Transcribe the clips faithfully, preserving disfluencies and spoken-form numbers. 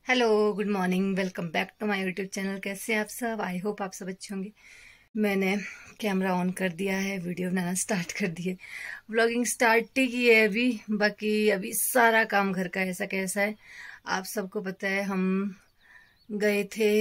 Hello, good morning. Welcome back to my YouTube channel. कैसे हैं आप सब? आई होप आप सब अच्छे होंगे। मैंने कैमरा ऑन कर दिया है, वीडियो बनाना स्टार्ट कर दिए, व्लॉगिंग स्टार्ट ही की है अभी। बाकी अभी सारा काम घर का ऐसा कैसा है आप सबको पता है। हम गए थे,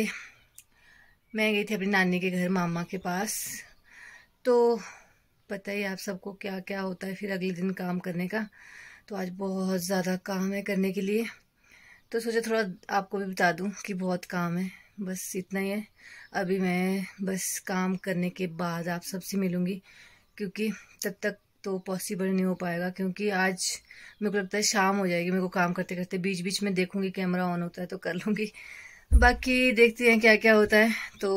मैं गई थी अपनी नानी के घर, मामा के पास। तो पता ही आप सबको क्या क्या होता है फिर अगले दिन काम करने का। तो आज बहुत ज़्यादा काम है करने के लिए, तो सोचा थोड़ा आपको भी बता दूं कि बहुत काम है। बस इतना ही है। अभी मैं बस काम करने के बाद आप सबसे मिलूंगी, क्योंकि तब तक तो पॉसिबल नहीं हो पाएगा, क्योंकि आज मेरे को लगता है शाम हो जाएगी मेरे को काम करते करते। बीच बीच में देखूंगी कैमरा ऑन होता है तो कर लूंगी, बाकी देखते हैं क्या क्या होता है। तो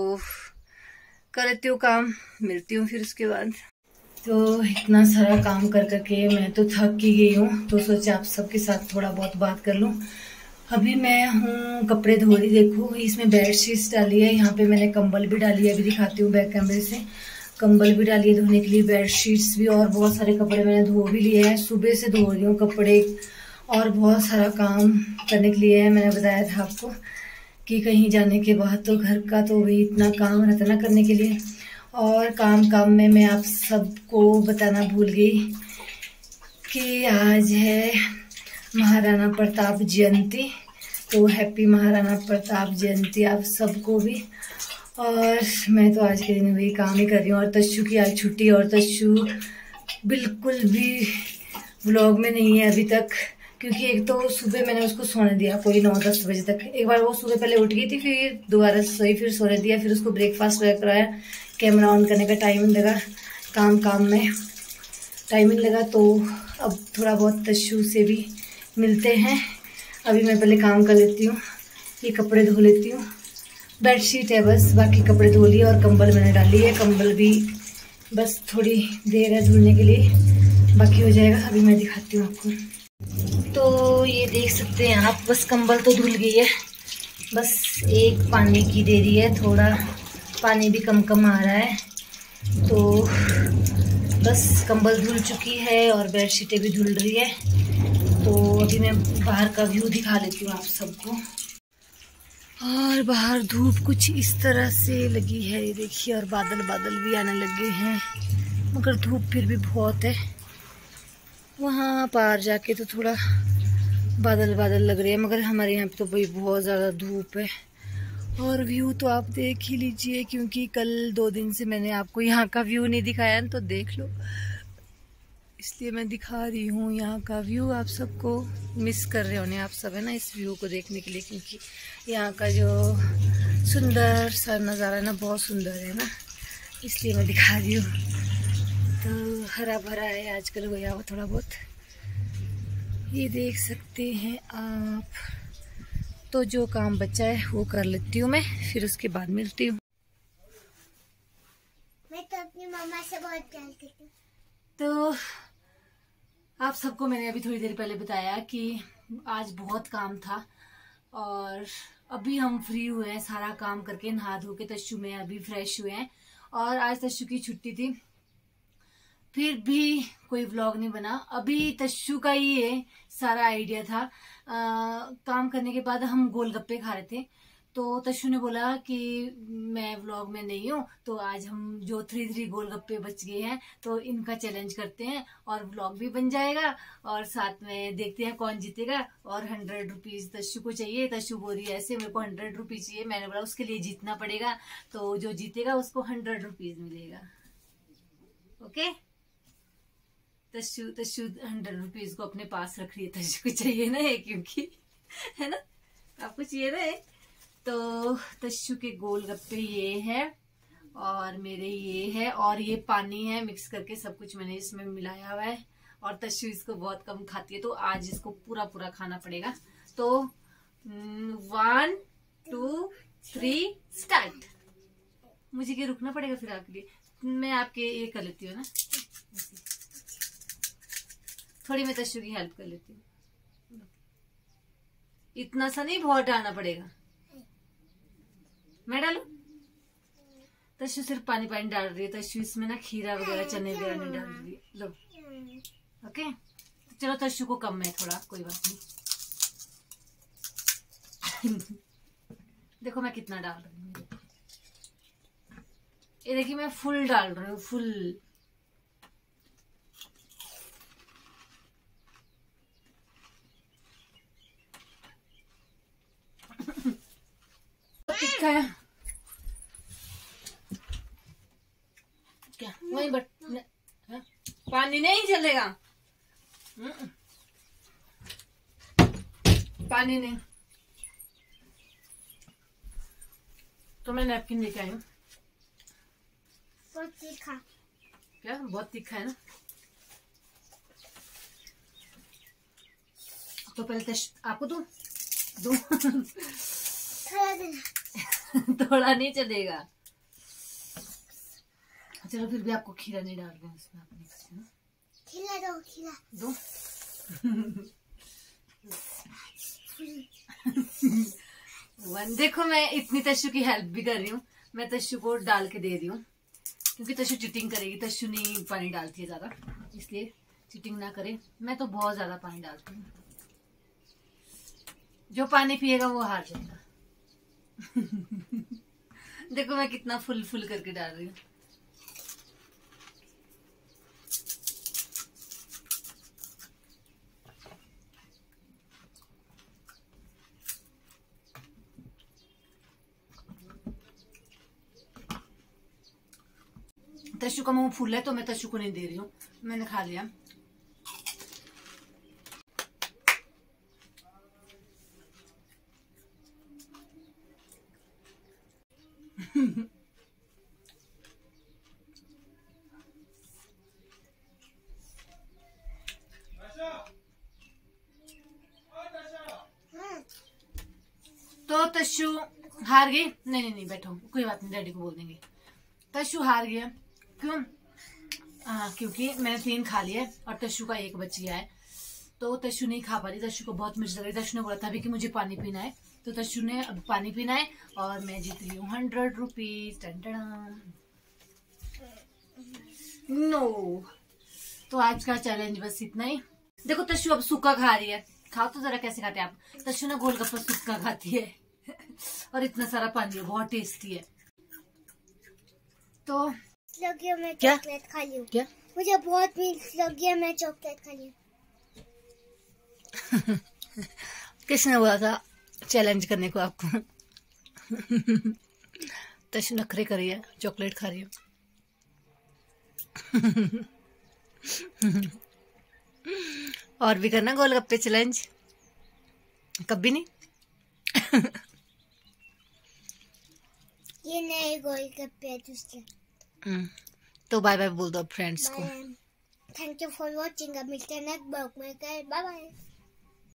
कर लेती हूँ काम, मिलती हूँ फिर उसके बाद। तो इतना सारा काम कर करके मैं तो थक ही गई हूँ, तो सोचा आप सबके साथ थोड़ा बहुत बात कर लूँ। अभी मैं हूँ कपड़े धो रही। देखो इसमें बेड शीट्स डाली है, यहाँ पे मैंने कंबल भी डाली है, अभी दिखाती हूँ बैक कैमरे से। कंबल भी डाली है धोने के लिए, बेड शीट्स भी, और बहुत सारे कपड़े मैंने धो भी लिए हैं। सुबह से धो रही हूँ कपड़े, और बहुत सारा काम करने के लिए है। मैंने बताया था आपको कि कहीं जाने के बाद तो घर का तो भी इतना काम रहता ना करने के लिए। और काम काम में मैं आप सबको बताना भूल गई कि आज है महाराणा प्रताप जयंती। तो हैप्पी महाराणा प्रताप जयंती आप सबको भी। और मैं तो आज के दिन वही काम ही कर रही हूँ, और तस्सू की आज छुट्टी, और तस्सू बिल्कुल भी व्लॉग में नहीं है अभी तक, क्योंकि एक तो सुबह मैंने उसको सोने दिया कोई नौ दस बजे तक। एक बार वो सुबह पहले उठ गई थी, फिर दोबारा सोई, फिर सोने दिया, फिर उसको ब्रेकफास्ट वगैरह कराया। कैमरा ऑन करने का टाइम लगा, काम काम में टाइमिंग लगा। तो अब थोड़ा बहुत तस्सू से भी मिलते हैं। अभी मैं पहले काम कर लेती हूँ, ये कपड़े धो लेती हूँ। बेडशीट है बस, बाकी कपड़े धो लिए, और कंबल मैंने डाली है। कंबल भी बस थोड़ी देर है धुलने के लिए, बाकी हो जाएगा। अभी मैं दिखाती हूँ आपको। तो ये देख सकते हैं आप, बस कंबल तो धुल गई है, बस एक पानी की देरी है, थोड़ा पानी भी कम कम आ रहा है। तो बस कंबल धुल चुकी है और बेडशीटें भी धुल रही है। तो अभी मैं बाहर का व्यू दिखा लेती हूँ आप सबको। और बाहर धूप कुछ इस तरह से लगी है, ये देखिए, और बादल बादल भी आने लगे हैं, मगर धूप फिर भी बहुत है। वहाँ पार जाके तो थोड़ा बादल बादल लग रहे हैं, मगर हमारे यहाँ पे तो भाई बहुत ज़्यादा धूप है। और व्यू तो आप देख ही लीजिए, क्योंकि कल दो दिन से मैंने आपको यहाँ का व्यू नहीं दिखाया, तो देख लो, इसलिए मैं दिखा रही हूँ यहाँ का व्यू। आप सबको मिस कर रहे होने आप सब, है ना, इस व्यू को देखने के लिए, क्योंकि यहाँ का जो सुंदर सा नज़ारा है ना, बहुत सुंदर है ना, इसलिए मैं दिखा रही हूँ। तो हरा भरा है आजकल गया हुआ थोड़ा बहुत, ये देख सकते हैं आप। तो जो काम बचा है वो कर लेती हूँ मैं, फिर उसके बाद मिलती हूँ। मैं तो अपनी मम्मा से बहुत प्यार करती हूँ। तो आप सबको मैंने अभी थोड़ी देर पहले बताया कि आज बहुत काम था, और अभी हम फ्री हुए हैं सारा काम करके, नहा धो के तस्सू में अभी फ्रेश हुए हैं। और आज तस्सू की छुट्टी थी, फिर भी कोई व्लॉग नहीं बना। अभी तस्सू का ही ये सारा आइडिया था। आ, काम करने के बाद हम गोलगप्पे खा रहे थे, तो तस्सू ने बोला कि मैं व्लॉग में नहीं हूँ, तो आज हम जो थ्री थ्री गोलगप्पे बच गए हैं तो इनका चैलेंज करते हैं, और व्लॉग भी बन जाएगा, और साथ में देखते हैं कौन जीतेगा। और हंड्रेड रुपीज तस्सू को चाहिए। तस्सू बोल रही है ऐसे, मेरे को हंड्रेड रुपीज चाहिए। मैंने बोला उसके लिए जीतना पड़ेगा, तो जो जीतेगा उसको हंड्रेड रुपीज मिलेगा। ओके, तस्सू तस्सू हंड्रेड रुपीज को अपने पास रख रही है, तस्सू को चाहिए ना ये, क्योंकि है ना, आपको चाहिए ना ये। तो तस्सू के गोलगप्पे ये है, और मेरे ये है, और ये पानी है, मिक्स करके सब कुछ मैंने इसमें मिलाया हुआ है। और तस्सू इसको बहुत कम खाती है, तो आज इसको पूरा पूरा खाना पड़ेगा। तो वन टू थ्री स्टार्ट। मुझे क्या रुकना पड़ेगा फिर आपके लिए? मैं आपके ये कर लेती हूँ ना, थोड़ी मैं तस्सू की हेल्प कर लेती हूँ। इतना सा नहीं, बहुत डालना पड़ेगा। मैं डालू? तस्सू सिर्फ पानी पानी डाल रही है। तस्सू इसमें ना खीरा वगैरह, चने वगैरह नहीं डाल रही है। लो, ओके, तो चलो तस्सू को कम है थोड़ा, कोई बात नहीं। देखो मैं कितना डाल रही हूँ, ये देखिए मैं फुल डाल रही हूँ, फुल। तीखा है क्या? वही बट न, पानी नहीं चलेगा, पानी नहीं। तो मैं नैपकिन लेके आई हूँ। बहुत तीखा। क्या? बहुत तीखा है ना। तो पहले तश आपको दूं? दूं? थोड़ा देना। थोड़ा नहीं चलेगा। चलो फिर भी आपको खीरा नहीं डाल रहे हैं इसमें, आप नहीं खाते ना। खिला दो, खिला दो। वन देखो मैं इतनी तशु की हेल्प भी कर रही हूँ, मैं तशु को डाल के दे रही हूँ क्योंकि तशु चीटिंग करेगी। तशु नहीं पानी डालती है ज्यादा, इसलिए चीटिंग ना करे। मैं तो बहुत ज्यादा पानी डालती हूँ, जो पानी पिएगा वो हार जाएगा। देखो मैं कितना फुल फुल करके डाल रही हूँ। तशु का मुंह फूल है तो मैं तशु को नहीं दे रही हूँ, मैंने खा लिया। तो तशु हार गई। नहीं नहीं नहीं बैठो, कोई बात नहीं, डैडी को बोल देंगे। तशु हार गया क्यों? आ, क्योंकि मैंने तीन खा लिया और तशु का एक बच गया है, तो तशु नहीं खा पा रही। तशु को बहुत मिर्च लग रही। तशु ने बोला था अभी कि मुझे पानी पीना है, तो तशु ने अब पानी पीना है और मैं जीत रही हूँ हंड्रेड रुपीज। नो, तो आज का चैलेंज बस इतना ही। देखो तशु अब सूखा खा रही है, खाओ तो जरा कैसे खाते हैं आप। तशु ने गोलगप्पा सूखा खाती है और इतना सारा पानी है, बहुत टेस्टी है। तो लगी है, मैं क्या? चॉकलेट खा ली हूँ। क्या? मुझे बहुत मीठ लगी है, मैं चॉकलेट खा ली हूँ। किसने बोला था चैलेंज करने को आपको? तशु नखरे कर रही है, चॉकलेट खा रही है। और भी करना गोलगप्पे चैलेंज, कभी नहीं। ये नए गोलगप्पे दूसरे। तो बाय बाय बोल दो फ्रेंड्स को। Thank you for watching. अब मिलते हैं नेक्स्ट ब्लॉग में। Bye bye.